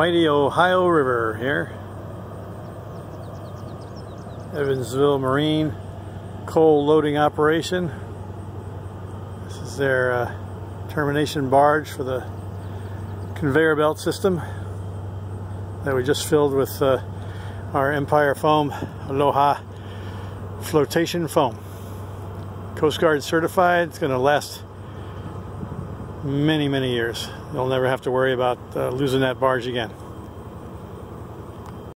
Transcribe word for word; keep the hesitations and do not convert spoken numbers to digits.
mighty Ohio River here. Evansville Marine coal loading operation. This is their uh, termination barge for the conveyor belt system that we just filled with uh, our Empire foam, Aloha flotation foam. Coast Guard certified. It's going to last many, many years. You'll never have to worry about uh, losing that barge again.